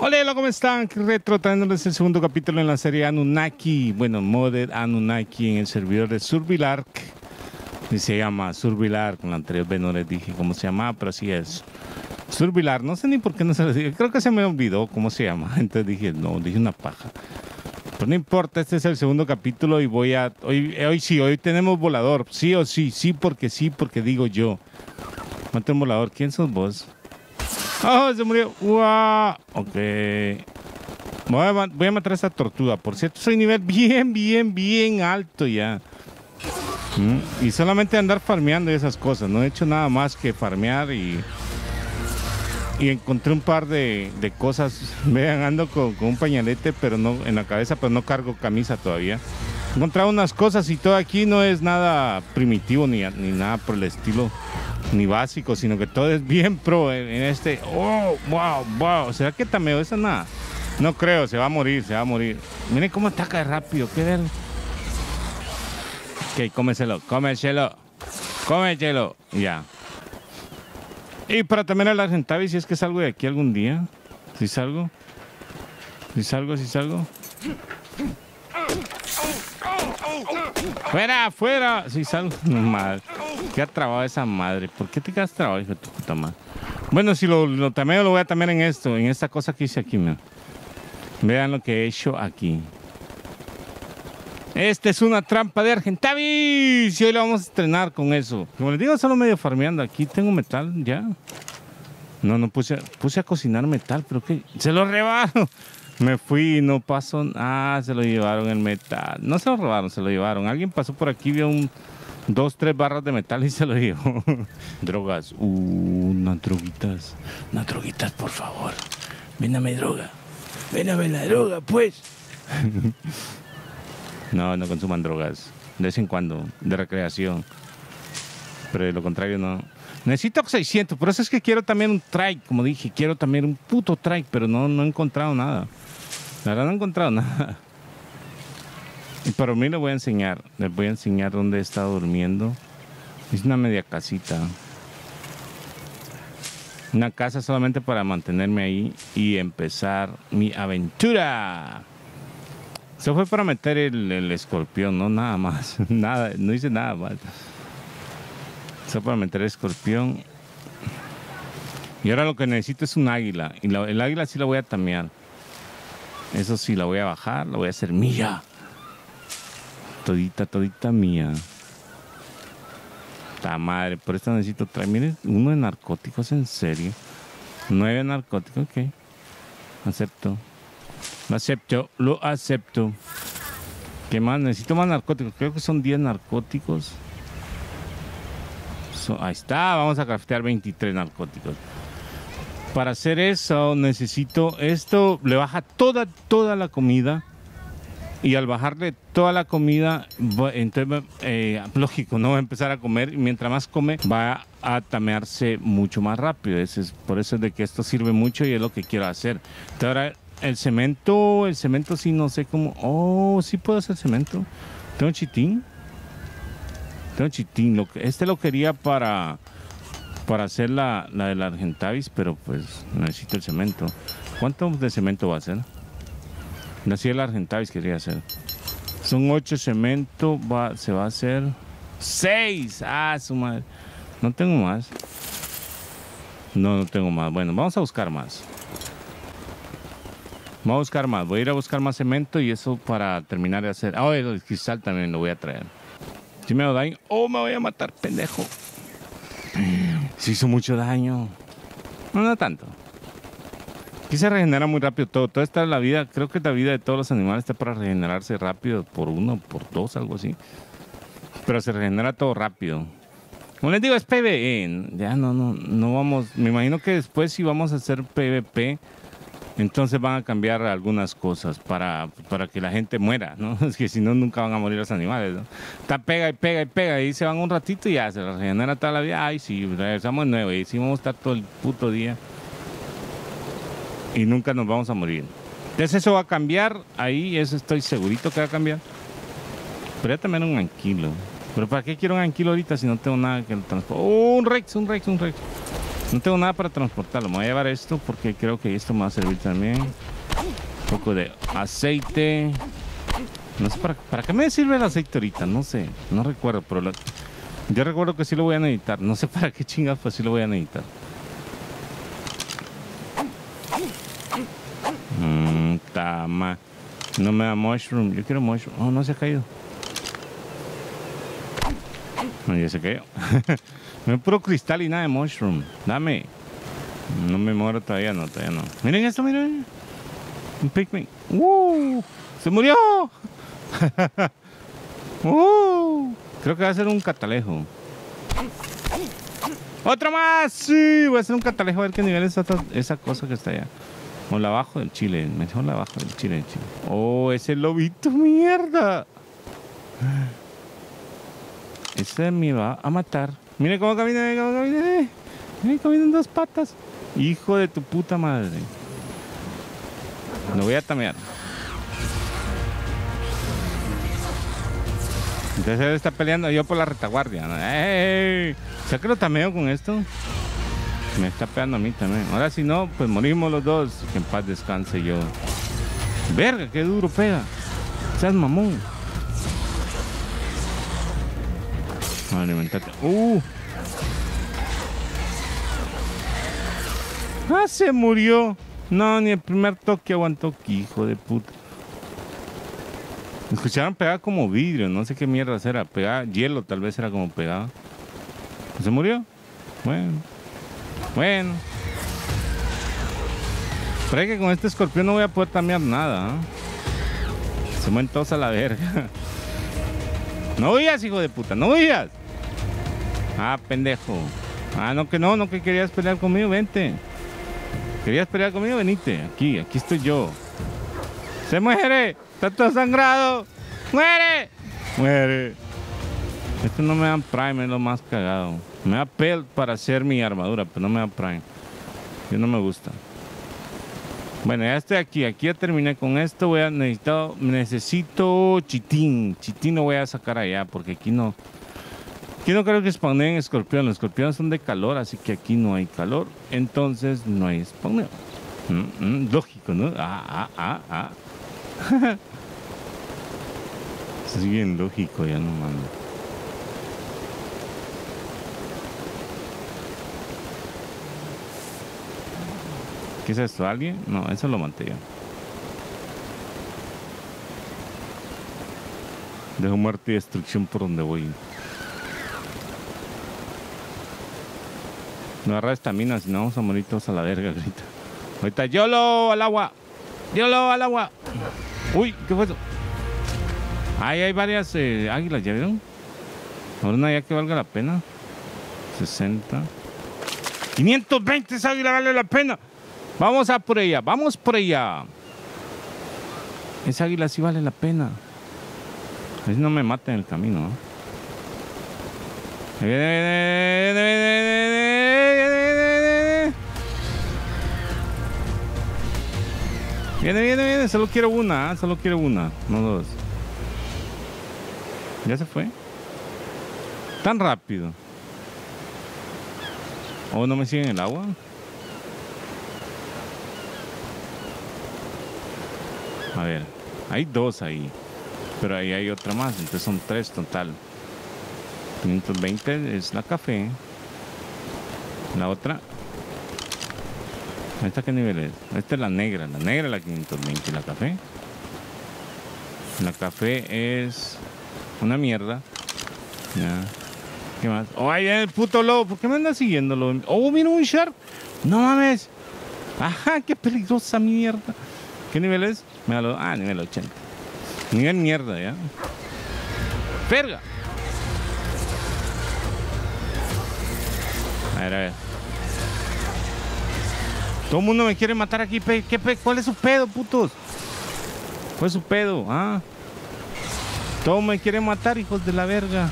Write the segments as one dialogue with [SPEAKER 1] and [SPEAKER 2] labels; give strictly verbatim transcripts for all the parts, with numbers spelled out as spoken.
[SPEAKER 1] Hola, ¿cómo están? Retro, trayéndoles el segundo capítulo en la serie Anunnaki. Bueno, Modded Anunnaki en el servidor de Survival Ark. Y se llama Survival Ark. Con la anterior vez no les dije cómo se llamaba, pero así es. Survival Ark. No sé ni por qué no se lo dije. Creo que se me olvidó cómo se llama. Entonces dije, no, dije una paja. Pero no importa, este es el segundo capítulo y voy a... Hoy, hoy sí, hoy tenemos volador. Sí o sí, sí porque sí, porque digo yo. ¿Cuánto es volador? ¿Quién sos vos? ¡Oh, se murió! ¡Wow! Ok. Voy a, voy a matar a esta tortuga. Por cierto, soy nivel bien, bien, bien alto ya. ¿Mm? Y solamente andar farmeando y esas cosas. No he hecho nada más que farmear y... Y encontré un par de, de cosas. Vean, ando con, con un pañalete pero no en la cabeza, pero no cargo camisa todavía. He encontrado unas cosas y todo aquí no es nada primitivo ni, ni nada por el estilo. Ni básico, sino que todo es bien pro en, en este. Oh, wow, wow. ¿Será que tameo? Esa nada. No creo, se va a morir, se va a morir. Miren cómo ataca rápido, qué ver. Ok, cómeselo, cómeselo, cómeselo. Ya. Y para también a la Argentavis, si es que salgo de aquí algún día. Si salgo. Si salgo, si salgo. ¡Fuera, fuera! Si salgo. Madre. ¿Qué ha trabado esa madre? ¿Por qué te quedas trabado, hijo de tu puta madre? Bueno, si lo, lo tameo, lo voy a tamear en esto, en esta cosa que hice aquí, man. Vean lo que he hecho aquí. Esta es una trampa de Argentavis. Y hoy la vamos a estrenar con eso. Como les digo, solo medio farmeando. Aquí tengo metal, ya. No, no puse, puse a cocinar metal, pero que se lo robaron. Me fui y no pasó. Ah, se lo llevaron el metal. No se lo robaron, se lo llevaron. Alguien pasó por aquí, vio un... Dos, tres barras de metal y se lo llevó. Drogas. Uh, unas droguitas. Unas droguitas, por favor. Véndame droga. Véndame la droga, pues. No, no consuman drogas. De vez en cuando. De recreación. Pero de lo contrario, no. Necesito seiscientos. Por eso es que quiero también un trike. Como dije, quiero también un puto trike. Pero no, no he encontrado nada. La verdad no he encontrado nada. Y para mí les voy a enseñar, les voy a enseñar dónde he estado durmiendo. Es una media casita. Una casa solamente para mantenerme ahí y empezar mi aventura. Eso fue para meter el, el escorpión, no nada más. Nada, no hice nada más. Eso para meter el escorpión. Y ahora lo que necesito es un águila. Y la, el águila sí la voy a tamear. Eso sí, la voy a bajar, la voy a hacer mía. Todita, todita mía. Ta madre, por esto necesito traer. Miren, uno de narcóticos, en serio. Nueve narcóticos, ok. Acepto. Lo acepto, lo acepto. ¿Qué más? Necesito más narcóticos. Creo que son diez narcóticos. So, ahí está, vamos a craftear veintitrés narcóticos. Para hacer eso necesito esto. Le baja toda, toda la comida. Y al bajarle toda la comida, entonces, eh, lógico, no va a empezar a comer. Y mientras más come, va a tamearse mucho más rápido. Ese es, por eso es de que esto sirve mucho y es lo que quiero hacer. Entonces, ahora el cemento, el cemento sí no sé cómo. Oh, sí puedo hacer cemento. Tengo chitín. Tengo chitín. Lo que, este lo quería para, para hacer la, la de la Argentavis, pero pues necesito el cemento. ¿Cuánto de cemento va a ser? Así el Argentavis quería hacer. Son ocho cemento. Va, se va a hacer seis. Ah, su madre. No tengo más. No, no tengo más. Bueno, vamos a buscar más. Vamos a buscar más. Voy a ir a buscar más cemento y eso para terminar de hacer. Ah, oh, el cristal también lo voy a traer. Si me hago daño. Oh, me voy a matar, pendejo. Se hizo mucho daño. No, no tanto. Aquí se regenera muy rápido todo. Toda esta la vida, creo que la vida de todos los animales está para regenerarse rápido por uno, por dos, algo así. Pero se regenera todo rápido. Como les digo, es P V E. Ya no, no, no vamos. Me imagino que después si vamos a hacer P V P, entonces van a cambiar algunas cosas para, para que la gente muera, ¿no? Es que si no, nunca van a morir los animales, ¿no? Está pega y pega y pega y se van un ratito y ya se regenera toda la vida. Ay, sí, regresamos de nuevo y sí vamos a estar todo el puto día. Y nunca nos vamos a morir. Entonces eso va a cambiar. Ahí eso estoy segurito que va a cambiar. Pero ya también un anquilo. Pero ¿para qué quiero un anquilo ahorita si no tengo nada que transportar? Oh, un rex, un rex, un rex. No tengo nada para transportarlo. Me voy a llevar esto porque creo que esto me va a servir también. Un poco de aceite. No sé para, para qué me sirve el aceite ahorita. No sé. No recuerdo. Pero lo, yo recuerdo que sí lo voy a necesitar. No sé para qué chingas, pues sí lo voy a necesitar. Mmm, tama. No me da mushroom. Yo quiero mushroom. Oh, no se ha caído. No, ya se cayó. Me da puro cristal y nada de mushroom. Dame. No me muero todavía, no, todavía no. Miren esto, miren. Un pigmy. ¡Uh! ¡Se murió! ¡Uh! Creo que va a ser un catalejo. ¡Otro más! Sí, voy a hacer un catalejo a ver qué nivel es esa, esa cosa que está allá. O la abajo del chile. Mejor la abajo del chile, chile. ¡Oh, ese lobito, mierda! Ese me va a matar. Mire cómo camina, mire cómo camina. Mire, camina en dos patas. Hijo de tu puta madre. Lo voy a tamear. Entonces él está peleando yo por la retaguardia. ¡Ey! ¿Sabes que lo tameo con esto? Me está pegando a mí también. Ahora si no, pues morimos los dos. Que en paz descanse yo. Verga, qué duro pega. Seas mamón. Alimentate. Uh. Ah, se murió. No, ni el primer toque aguantó. Hijo de puta. Escucharon pegar como vidrio. No sé qué mierda era. Pegar hielo, tal vez era como pegado. ¿Se murió? Bueno. Bueno. Pero es que con este escorpión no voy a poder cambiar nada. ¿eh? Se mueren todos a la verga. No huyas, hijo de puta. No huyas. Ah, pendejo. Ah, no que no, no que querías pelear conmigo, vente. ¿Querías pelear conmigo? Venite. Aquí, aquí estoy yo. ¡Se muere! ¡Está todo sangrado! ¡Muere! ¡Muere! Esto no me dan prime, es lo más cagado. Me da pel para hacer mi armadura, pero no me da prime. Yo no me gusta. Bueno, ya estoy aquí. Aquí ya terminé con esto. Voy a necesitar, necesito chitín. Chitín lo voy a sacar allá porque aquí no... Aquí no creo que spawneen escorpión. Los escorpiones son de calor, así que aquí no hay calor. Entonces no hay spawneo. Mm, mm, lógico, ¿no? Ah, ah, ah, ah. Es bien lógico, ya no mando. ¿Qué es esto? ¿Alguien? No, eso lo maté yo. Dejo muerte y destrucción por donde voy. No agarra estamina, si no vamos a morir todos a la verga ahorita. Ahorita, YOLO al agua. YOLO al agua. Uy, ¿qué fue eso? Ahí hay varias eh, águilas, ¿ya vieron? Ahora una ya que valga la pena. sesenta. quinientos veinte esa águila vale la pena. Vamos a por ella, vamos por ella. Esa águila sí vale la pena. A ver si no me mata en el camino, ¿no? Viene, viene, viene, viene, viene, viene, solo quiero una, ¿eh? Solo quiero una, no dos. ¿Ya se fue? Tan rápido. ¿O no me sigue en el agua? A ver, hay dos ahí. Pero ahí hay otra más, entonces son tres total. quinientos veinte es la café. La otra. ¿Esta qué nivel es? Esta es la negra. La negra es la quinientos veinte. ¿La café? La café es una mierda. Ya. ¿Qué más? ¡Oh, ahí viene el puto lobo! ¿Por qué me anda siguiendo, lobo? ¡Oh, mira un shark! ¡No mames! ¡Ajá! ¡Qué peligrosa mierda! ¿Qué nivel es? Míralo. Ah, nivel ochenta. Nivel mierda, ¿ya? ¡Verga! A ver, a ver. Todo el mundo me quiere matar aquí. Pe ¿Qué pe ¿Cuál es su pedo, putos? ¿Cuál es su pedo? ¿Ah? Todos me quieren matar, hijos de la verga.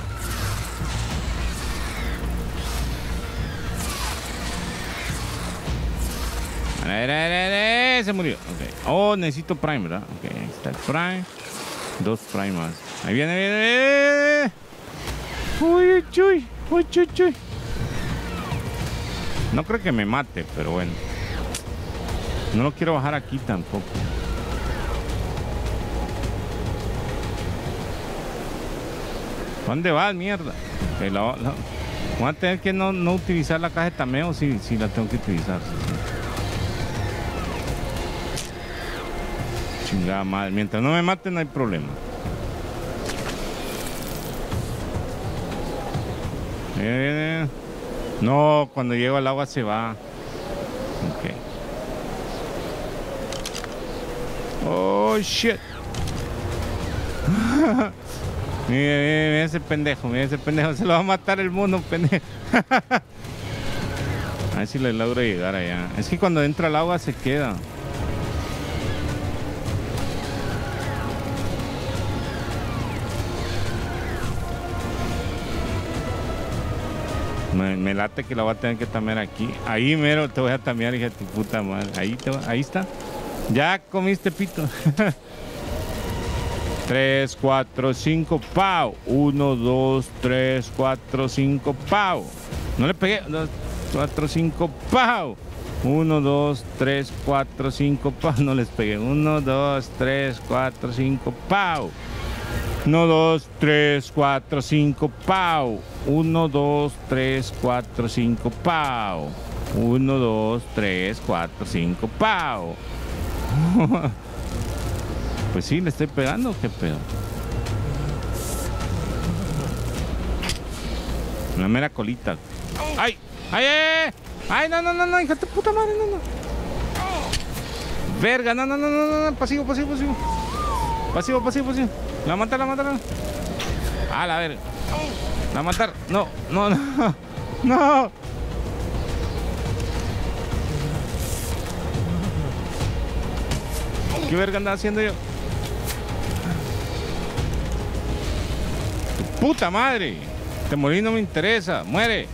[SPEAKER 1] A ver, a ver, a ver. Se murió. Okay. Oh, necesito prime, ¿verdad? Ok, ahí está el prime. Dos prime más. Ahí viene, viene. Uy, uy, uy, uy, uy, uy. No creo que me mate, pero bueno. No lo quiero bajar aquí tampoco. ¿Dónde vas, mierda? Okay, la, la, voy a tener que no, no utilizar la caja de tameo si, si la tengo que utilizar. Sí, sí. Chingada madre. Mientras no me maten no hay problema. Eh, no, cuando llego al agua se va. Ok. Oh, shit. Mira, mira, mira ese pendejo, mira ese pendejo. Se lo va a matar el mono, pendejo. A ver si le logro llegar allá. Es que cuando entra al agua se queda. Me, me late que la voy a tener que tamear aquí. Ahí mero te voy a tamear, hija de tu puta madre. Ahí, te, ahí está. Ya comiste pito. tres, cuatro, cinco, pau. uno, dos, tres, cuatro, cinco, pau. No le pegué. dos, cuatro, cinco, pau. uno, dos, tres, cuatro, cinco, pau. No les pegué. uno, dos, tres, cuatro, cinco, pau. uno, dos, tres, cuatro, cinco, pau. uno, dos, tres, cuatro, cinco, pau. uno, dos, tres, cuatro, cinco, pau. Pues sí, le estoy pegando, qué pedo. La mera colita. ¡Ay! ¡Ay, ay! ¡Ay, no, no, no, no! ¡Hija de puta madre, no, no! ¡Verga! ¡No, no, no, no, no! ¡Pasivo, pasivo, pasivo! ¡Pasivo, pasivo, pasivo! ¡La matar, la matar! ¡Ah, la verga! ¡La matar! ¡No, no, no! ¡No! ¿Qué verga andaba haciendo yo? ¡Puta madre! Te morí, no me interesa. ¡Muere!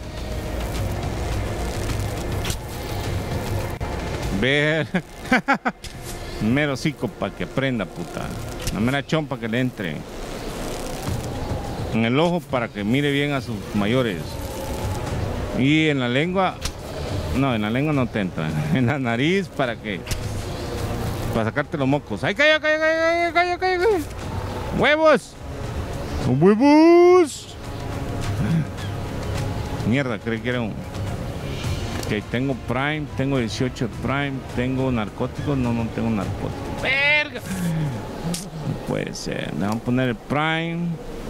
[SPEAKER 1] Ver. Mero cico para que aprenda, puta. Una mera chompa que le entre. En el ojo para que mire bien a sus mayores. Y en la lengua. No, en la lengua no te entra. En la nariz para que. Para sacarte los mocos. ¡Ay, calla, calla, calla, calla, calla, calla! ¡Huevos! ¡Huevos! Mierda, creí que era un... Ok, tengo Prime, tengo dieciocho Prime, tengo narcóticos, no, no tengo narcóticos. ¡Verga! No puede ser. Le vamos a poner el Prime.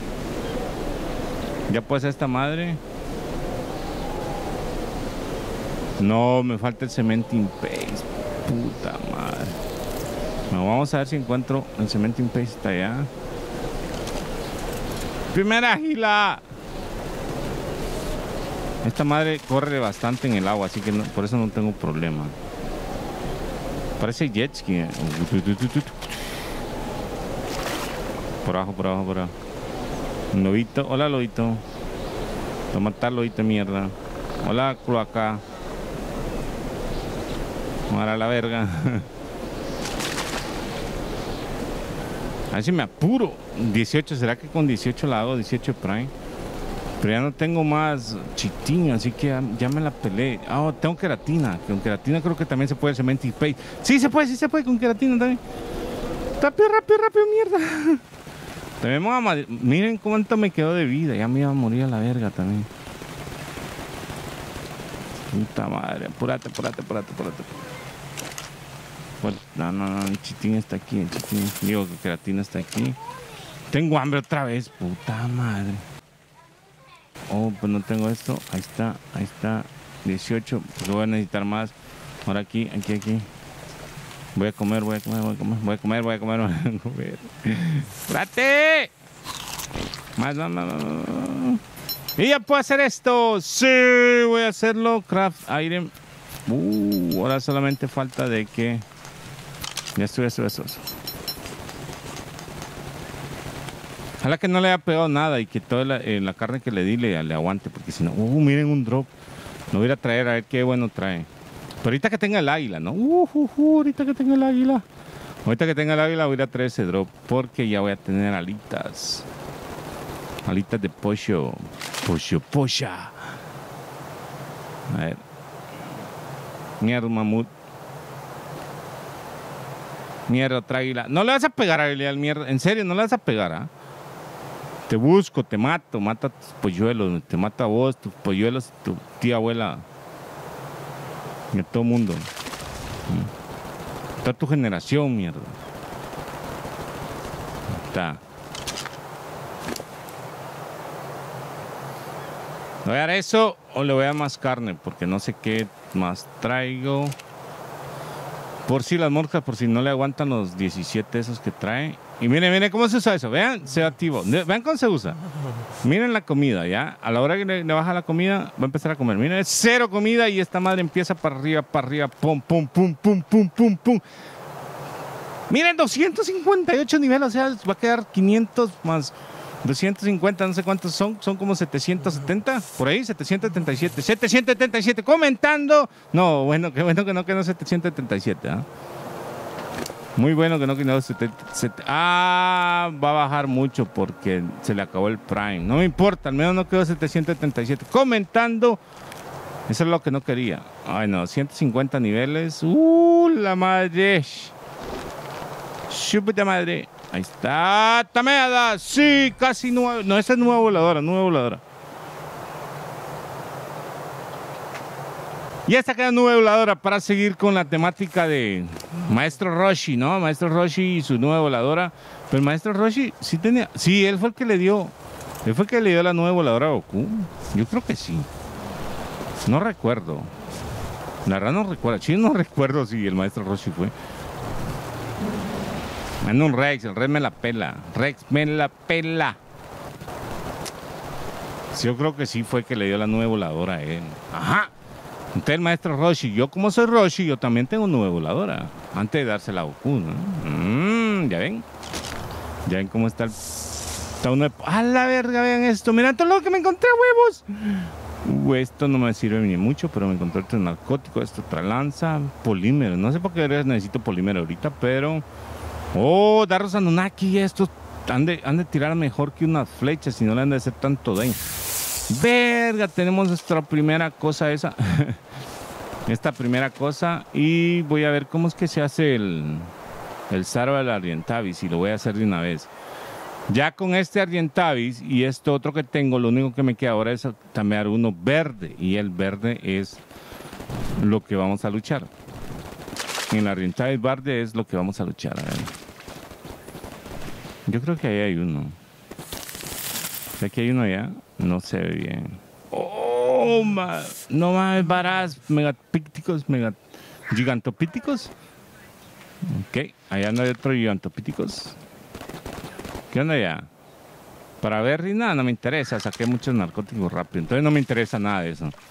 [SPEAKER 1] ¿Ya puede ser esta madre? No, me falta el Cementing Paste. Puta madre. Bueno, vamos a ver si encuentro el Cementing Paste. Está allá. Primera águila. Esta madre corre bastante en el agua, así que no, por eso no tengo problema. Parece jet ski. Por abajo, por abajo, por abajo. Un lobito. Hola, lobito. Toma tal lobito, mierda. Hola, cloaca. Ahora la verga. A ver si me apuro. dieciocho, ¿será que con dieciocho la hago? dieciocho Prime. Pero ya no tengo más chitín, así que ya, ya me la peleé. Ah, oh, tengo queratina. Con queratina creo que también se puede el Cementing Paste. Sí, se puede, sí se puede con queratina también. Rápido, rápido, rápido, mierda. También me voy a morir. Miren cuánto me quedó de vida. Ya me iba a morir a la verga también. Puta madre. Apúrate, apúrate, apúrate, apúrate. No, no, no, el chitín está aquí, el chitín. Digo que queratina está aquí. Tengo hambre otra vez, puta madre. Oh, pues no tengo esto. Ahí está, ahí está. dieciocho, pues voy a necesitar más. Ahora aquí, aquí, aquí. Voy a comer, voy a comer, voy a comer, voy a comer, voy a comer, voy a comer. ¡Espérate! Más, más, más, más. Y ya puedo hacer esto. Sí, voy a hacerlo. Craft item. Uh, ahora solamente falta de que... Ya estoy, eso, eso, eso. Ojalá que no le haya pegado nada y que toda la, eh, la carne que le di le, le aguante, porque si no, uh, miren un drop. Lo voy a traer a ver qué bueno trae. Pero ahorita que tenga el águila, ¿no? Uh, uh, uh, ahorita que tenga el águila. Ahorita que tenga el águila voy a ir a traer ese drop, porque ya voy a tener alitas. Alitas de pollo. Pollo, polla. A ver. Mierda, mamut. Mierda, otra águila. No le vas a pegar a Belial, mierda. En serio, no le vas a pegar, ¿ah? ¿eh? Te busco, te mato, mata a tus polluelos, te mata a vos, tus polluelos, tu tía abuela. Y a todo mundo. Está tu generación, mierda. Está. ¿Le voy a dar eso o le voy a dar más carne? Porque no sé qué más traigo. Por si las moscas, por si no le aguantan los diecisiete esos que trae. Y miren, miren cómo se usa eso. Vean, se activo. Vean cómo se usa. Miren la comida, ¿ya? A la hora que le, le baja la comida, va a empezar a comer. Miren, es cero comida y esta madre empieza para arriba, para arriba. Pum, pum, pum, pum, pum, pum, pum. Miren, doscientos cincuenta y ocho niveles. O sea, va a quedar quinientos más doscientos cincuenta, no sé cuántos son. Son como setecientos setenta. Por ahí, setecientos setenta y siete. setecientos setenta y siete. Comentando. No, bueno, qué bueno que no quedó setecientos setenta y siete, ¿ah? ¿eh? Muy bueno que no quedó setenta. Ah, va a bajar mucho porque se le acabó el Prime. No me importa, al menos no quedó setecientos setenta y siete. Comentando. Eso es lo que no quería. Ay, no, ciento cincuenta niveles. Uh, la madre. Chúpate madre. Ahí está. Tameada. Sí, casi nueva. No, esa es nueva voladora, nueva voladora. Y esta queda nueva voladora para seguir con la temática de Maestro Roshi, ¿no? Maestro Roshi y su nueva voladora. Pero el Maestro Roshi sí tenía... Sí, él fue el que le dio... Él fue el que le dio la nueva voladora a Goku. Yo creo que sí. No recuerdo. La verdad no recuerdo. Sí, no recuerdo si el Maestro Roshi fue. En un Rex. El Rex me la pela. Rex me la pela. Sí, yo creo que sí fue el que le dio la nueva voladora a él. Ajá. Entonces el Maestro Roshi, yo como soy Roshi, yo también tengo nueva voladora. Antes de dársela a Goku, ¿no? Mm, ya ven. Ya ven cómo está el... Está uno de... ¡A la verga! Vean esto. Mira todo lo que me encontré, huevos. Uh, esto no me sirve ni mucho, pero me encontré otro narcótico, esto otra lanza, polímero. No sé por qué necesito polímero ahorita, pero... Oh, Darros Anunnaki, estos han de, han de tirar mejor que unas flechas, si no le han de hacer tanto daño. Verga, tenemos nuestra primera cosa esa. Esta primera cosa. Y voy a ver cómo es que se hace el El Zaro del Argentavis. Y lo voy a hacer de una vez. Ya con este Argentavis y esto otro que tengo, lo único que me queda ahora es cambiar uno verde. Y el verde es lo que vamos a luchar. En el Argentavis verde es lo que vamos a luchar. A ver. Yo creo que ahí hay uno. Aquí hay uno allá. No se ve bien. Oh, ma, no más varas megapícticos, mega gigantopíticos. Ok, allá no hay otro gigantopíticos. ¿Qué onda allá? Para ver y nada, no me interesa. Saqué muchos narcóticos rápido. Entonces no me interesa nada de eso.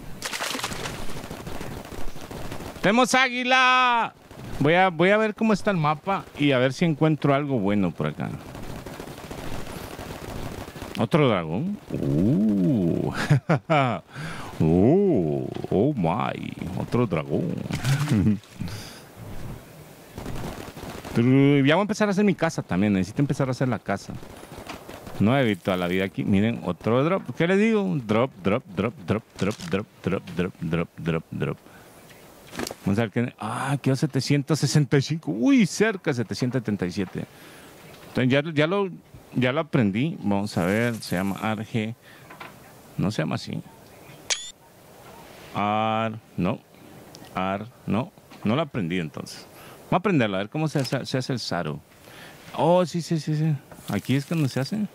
[SPEAKER 1] ¡Tenemos águila! Voy a, voy a ver cómo está el mapa y a ver si encuentro algo bueno por acá. ¿Otro dragón? Uh. uh. Oh my. Otro dragón. Ya voy a empezar a hacer mi casa también. Necesito empezar a hacer la casa. No he visto toda la vida aquí. Miren, otro drop. ¿Qué les digo? Drop, drop, drop, drop, drop, drop, drop, drop, drop, drop, drop. Vamos a ver qué. Ah, quedó setecientos sesenta y cinco. Uy, cerca, setecientos setenta y siete. Entonces ya, ya lo. Ya lo aprendí. Vamos a ver. Se llama Arge. No se llama así. Ar. No. Ar. No. No lo aprendí entonces. Vamos a aprenderlo. A ver cómo se hace, se hace el Zaro. Oh, sí, sí, sí, sí. Aquí es cuando se hace.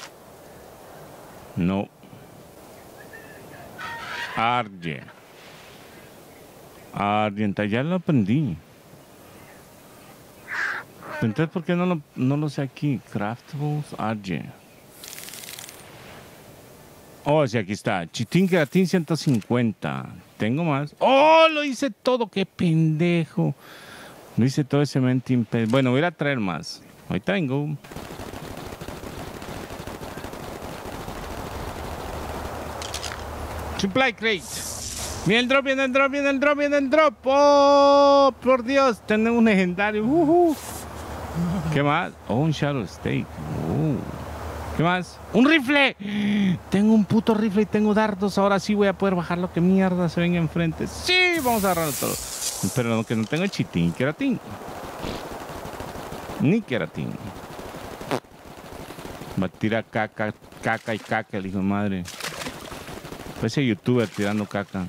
[SPEAKER 1] No. Arge. Argenta. Ya lo aprendí. Entonces, ¿por qué no lo, no lo sé aquí? Craftables, Arge. Oh, sí, aquí está. Chitín Queratín ciento cincuenta. Tengo más. ¡Oh, lo hice todo! ¡Qué pendejo! Lo hice todo ese mentín. Bueno, voy a traer más. Ahí tengo. Supply crate. Viene el drop, viene el drop, viene el drop, viene el drop. ¡Oh, por Dios! Tenemos un legendario. Uh -huh. ¿Qué más? Oh, un Shadow Steak. Oh. ¿Qué más? ¡Un rifle! Tengo un puto rifle y tengo dardos. Ahora sí voy a poder bajar lo que mierda se venga enfrente. ¡Sí! Vamos a agarrarlo todo. Pero no, que no tengo chitín, queratín. Ni queratín. Va a tirar caca, caca y caca, el hijo de madre. Ese youtuber tirando caca.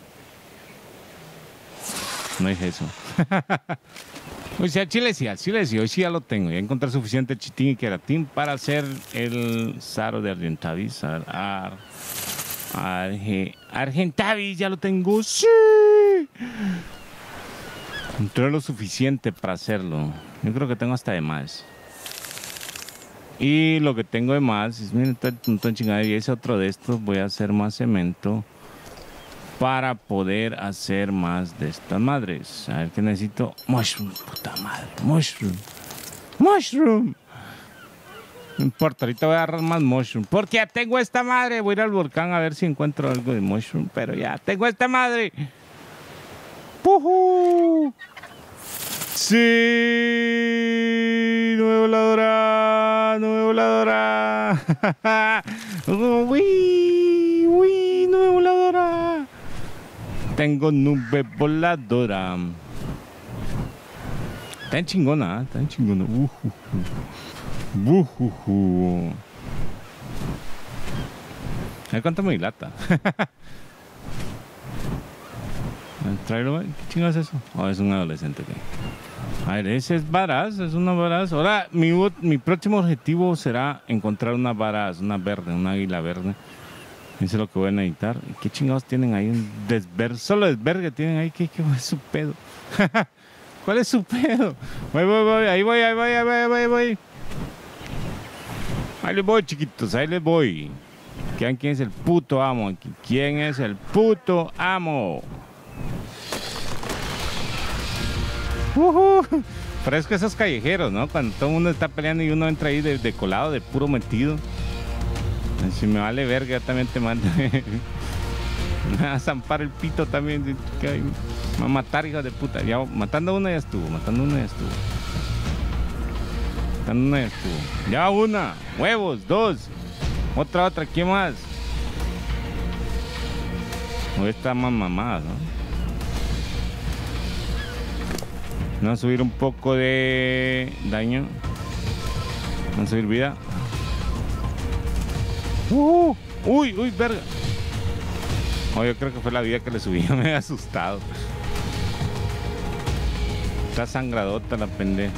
[SPEAKER 1] No es eso. O sea, Chile sí, al Chile sí, hoy sí ya lo tengo. Ya encontré suficiente chitín y queratín para hacer el Saro de Argentavis. Ar, ar, arge, Argentavis, ya lo tengo. ¡Sí! Encontré lo suficiente para hacerlo. Yo creo que tengo hasta de más. Y lo que tengo de más es, miren, un montón de chingada. Y ese otro de estos, voy a hacer más cemento para poder hacer más de estas madres. A ver qué necesito. Mushroom, puta madre. Mushroom. Mushroom. No importa, ahorita voy a agarrar más mushroom. Porque ya tengo esta madre. Voy a ir al volcán a ver si encuentro algo de mushroom. Pero ya tengo esta madre. ¡Pujú! Sí, nueva voladora, nueva voladora. Uy, uy, nueva voladora. Tengo nube voladora. Está en chingona, ¿eh? Está en chingona. Uh, uh, uh. Uh, uh, uh. A ver cuánto me dilata. Tráelo, ¿qué chingados es eso? Oh, es un adolescente. ¿Qué? A ver, ese es varaz, es una varaz. Ahora, mi, mi próximo objetivo será encontrar una varaz, una verde, una águila verde. Eso es lo que voy a necesitar. ¿Qué chingados tienen ahí? Un desver, solo desvergue tienen ahí. ¿Qué, qué es su pedo? ¿Cuál es su pedo? Voy, voy, voy, ahí voy, ahí voy, ahí voy, ahí voy, ahí voy. Ahí les voy, chiquitos, ahí les voy. ¿Quién es el puto amo aquí? ¿Quién es el puto amo? Uh-huh. Parezco esos callejeros, ¿no? Cuando todo el mundo está peleando y uno entra ahí de, de colado, de puro metido. Si me vale verga, también te mando. Me va a zampar el pito también. Me va a matar, hijo de puta. Ya, matando una ya estuvo, matando una ya estuvo. Matando una ya estuvo. Ya una, huevos, dos. Otra, otra, ¿quién más? O esta más mamada, ¿no? Vamos a subir un poco de daño. Vamos a subir vida. Uh, uy, uy, verga. Oh, yo creo que fue la vida que le subí. Me he asustado. Está sangradota la pendeja.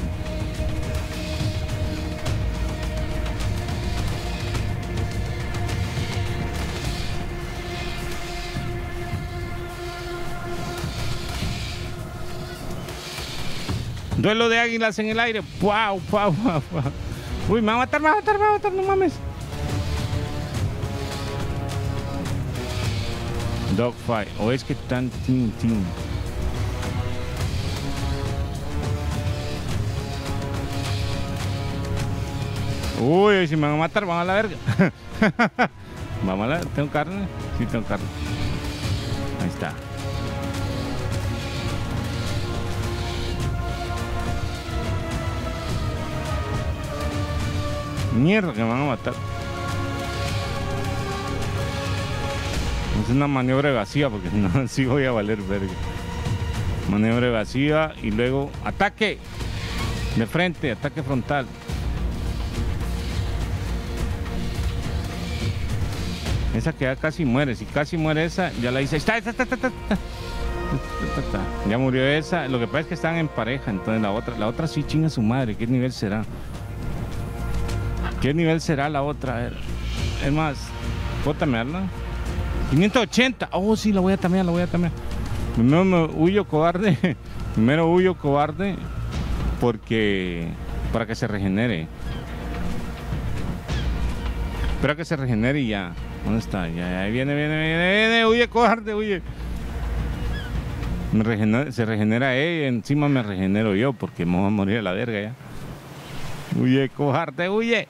[SPEAKER 1] Duelo de águilas en el aire. ¡Wow! ¡Wow! ¡Wow! Uy, me va a matar, me va a matar, me va a matar, no mames. Dogfight. O es que tan tin, tin. Uy, si me van a matar, van a la verga. Vamos a la... ¿Tengo carne? Sí, tengo carne. Ahí está. Mierda, que me van a matar. Es una maniobra evasiva porque no, sí voy a valer verga. Maniobra evasiva y luego ataque de frente, ataque frontal. Esa que ya casi muere. Si casi muere esa, ya la hice. Está, está, está, está, está. Ya murió esa. Lo que pasa es que están en pareja. Entonces la otra, la otra sí chinga su madre. ¿Qué nivel será? ¿Qué nivel será la otra? A ver. Es más, ¿puedo tamearla? quinientos ochenta. Oh, sí, la voy a tamear, la voy a tamear. Primero me huyo cobarde. Primero huyo cobarde. Porque... para que se regenere. Espera que se regenere y ya. ¿Dónde está? Ya, ahí viene, viene, viene, viene. Huye cobarde, huye. Me regenera, se regenera ella. Encima me regenero yo. Porque me voy a morir a la verga ya. Huye cobarde, huye.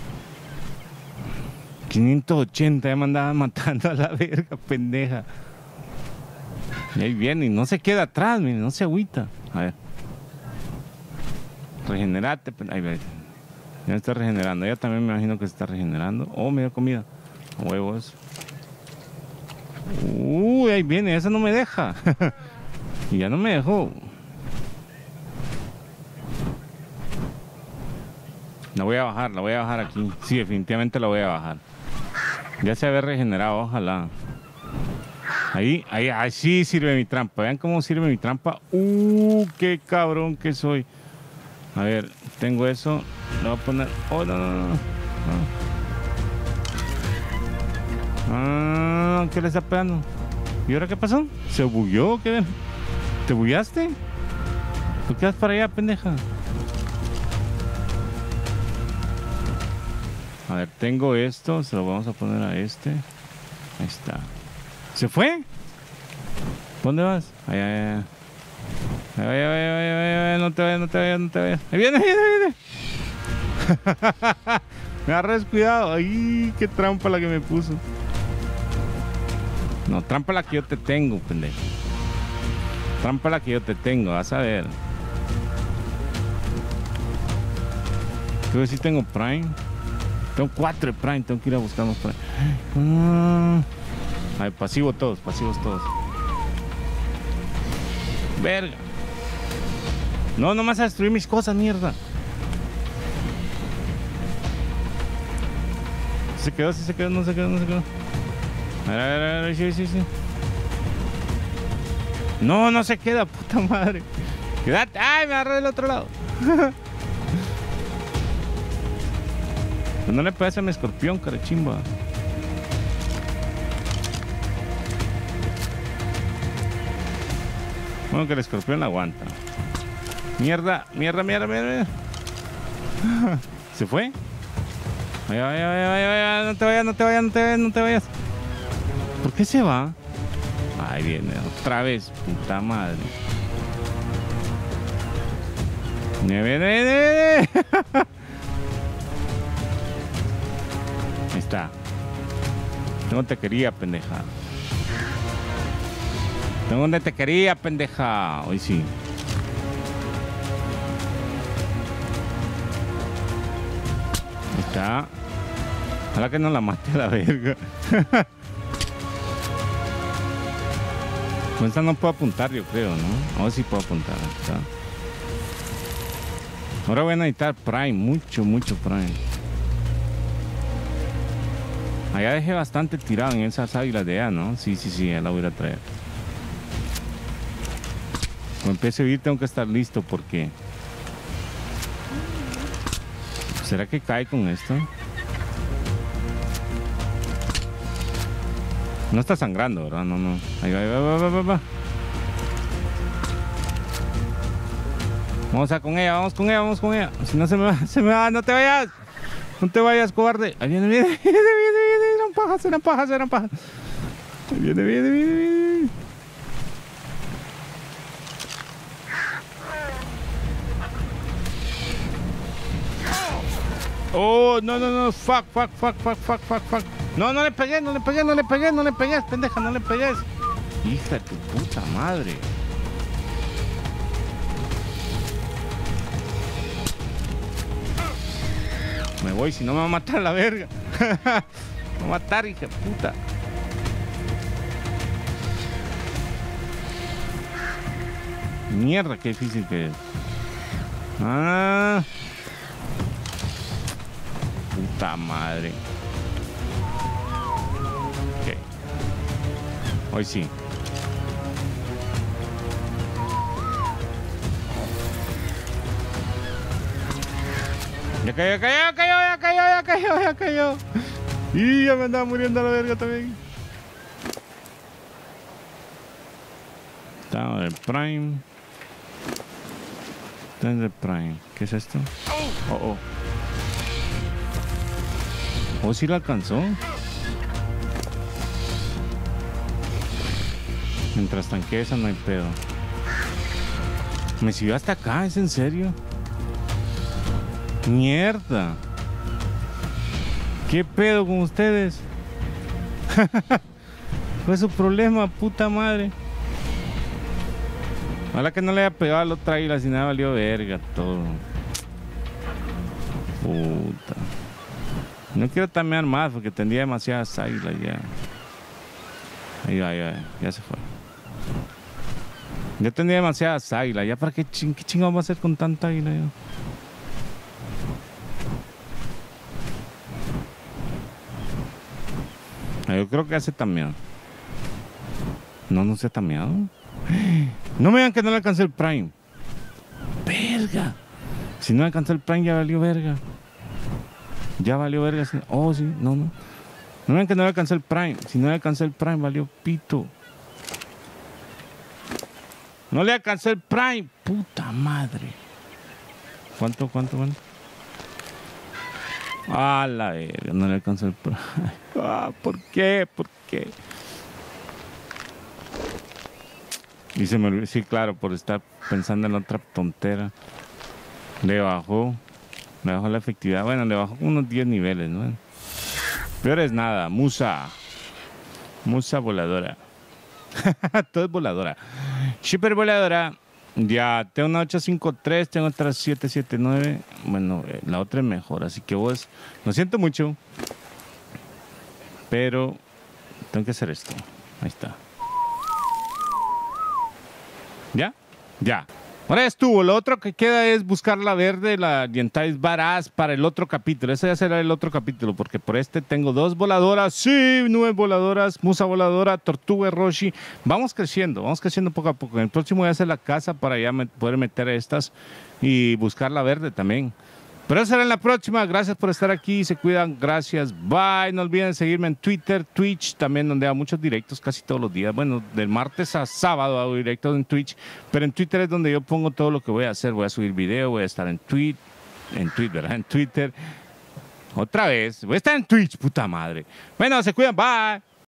[SPEAKER 1] quinientos ochenta, ya me andaba matando a la verga, pendeja. Y ahí viene, y no se queda atrás, mire, no se agüita. A ver. Regenerate, ahí ve. Ya está regenerando. Ella también me imagino que se está regenerando. Oh, me dio comida. Huevos. Uy, ahí viene. Esa no me deja. Y ya no me dejó. La voy a bajar, la voy a bajar aquí. Sí, definitivamente la voy a bajar. Ya se había regenerado, ojalá. Ahí, ahí, así sirve mi trampa. Vean cómo sirve mi trampa. Uh, qué cabrón que soy. A ver, tengo eso. Lo voy a poner. Oh, no, no, no. no. Ah, ¿qué le está pegando? ¿Y ahora qué pasó? ¿Se bugueó? ¿Qué? ¿Te bugueaste? ¿Por qué vas para allá, pendeja? A ver, tengo esto. Se lo vamos a poner a este. Ahí está. ¿Se fue? ¿Dónde vas? Ahí, ahí, ahí. Ahí, ahí, ahí, ahí, ahí, ahí. No te vayas, no te vayas, no te vayas. Ahí viene, ahí viene, ahí viene. Me agarré descuidado. Ay, qué trampa la que me puso. No, trampa la que yo te tengo, pendejo. Trampa la que yo te tengo, vas a ver. Creo que sí tengo Prime. Tengo cuatro de Prime, tengo que ir a buscar más Prime. Ah. A ver, pasivo todos, pasivos todos. Verga. No, no me vas a destruir mis cosas, mierda. Se quedó, sí se quedó, no se quedó, no se quedó. A ver, a ver, a ver, sí, sí, sí. No, no se queda, puta madre. Quédate. Ay, me agarré del otro lado. Pues no le pegas a mi escorpión, carachimba. Bueno, que el escorpión la aguanta. Mierda, mierda, mierda, mierda. ¿Se fue? Vaya, vaya, vaya, vaya, vaya. No te vayas, no te vayas, no te vayas, no te vayas. ¿Por qué se va? Ahí viene, otra vez, puta madre. Viene, viene, viene. Ahí está. No te quería, pendeja. ¿Tengo donde te quería, pendeja? Hoy sí. Ahí está. Ojalá que no la mate a la verga. Con esta no puedo apuntar, yo creo, ¿no? Ahora sí puedo apuntar. Ahí está. Ahora voy a necesitar Prime. Mucho, mucho Prime. Allá dejé bastante tirado en esas águilas de allá, ¿no? Sí, sí, sí, ya la voy a ir a traer. Cuando empiece a vivir tengo que estar listo porque... ¿Será que cae con esto? No está sangrando, ¿verdad? No, no. Ahí va, ahí va, va, va, va, va. Vamos a con ella, vamos con ella, vamos con ella. Si no se me va, se me va, no te vayas. No te vayas, cobarde. Ahí viene, viene, viene, viene, viene. Eran pajas, eran pajas, eran pajas. Ahí viene, viene, viene, viene. Oh, no, no, no, fuck, fuck, fuck, fuck, fuck, fuck, fuck. No, no le pegué, no le pegué, no le pegué, no le pegué, pendeja, no le pegues. Hija de tu puta madre. Me voy, si no me va a matar la verga. Me va a matar, hija de puta. Mierda, qué difícil que es. Ah. Puta madre. Ok. Hoy sí. Ya cayó, ya cayó, ya cayó, ya cayó, ya cayó, ya cayó. Y ya me andaba muriendo a la verga también. Está el Prime. Está en el Prime. ¿Qué es esto? Oh, oh. ¿O si la alcanzó? Mientras tanque esa no hay pedo. Me siguió hasta acá, ¿es en serio? Mierda. ¿Qué pedo con ustedes? ¿Cuál es su problema, puta madre? Ojalá que no le haya pegado a la otra águila, si nada valió verga todo. Puta. No quiero tamear más porque tendría demasiadas águilas ya. Ahí va, ahí va, ya se fue. Ya tendría demasiadas águilas. ¿Ya para qué, ching qué chingado va a hacer con tanta águila? Ya? Ah, yo creo que hace tameado. No, no se ha tameado. No me digan que no le alcancé el Prime. Verga. Si no alcanzó el Prime ya valió verga. Ya valió verga. Oh, sí, no, no. No me digan que no le alcancé el Prime. Si no le alcancé el Prime valió pito. No le alcancé el Prime. Puta madre. ¿Cuánto, cuánto, cuánto? Ah, la verga. No le alcancé el Prime. Ah, ¿por qué? ¿Por qué? Y se me olvidó. Sí, claro, por estar pensando en otra tontera. Le bajó. Le bajó la efectividad. Bueno, le bajó unos diez niveles, ¿no? Peor es nada. Musa. Musa voladora. Todo es voladora. Shipper voladora. Ya, tengo una ocho cinco tres, tengo otra siete siete nueve. Bueno, eh, la otra es mejor. Así que vos, lo siento mucho. Pero tengo que hacer esto. Ahí está. ¿Ya? Ya. Ahora estuvo. Lo otro que queda es buscar la verde, la Dientais Varaz para el otro capítulo. Ese ya será el otro capítulo, porque por este tengo dos voladoras. Sí, nueve voladoras, Musa voladora, Tortuga Roshi. Vamos creciendo, vamos creciendo poco a poco. En el próximo voy a hacer la casa para ya me, poder meter estas y buscar la verde también. Pero eso será en la próxima. Gracias por estar aquí. Se cuidan. Gracias. Bye. No olviden seguirme en Twitter, Twitch, también donde hago muchos directos casi todos los días. Bueno, del martes a sábado hago directos en Twitch. Pero en Twitter es donde yo pongo todo lo que voy a hacer. Voy a subir video, voy a estar en Tweet, en Twitter, ¿verdad? En Twitter. Otra vez. Voy a estar en Twitch, puta madre. Bueno, se cuidan. Bye.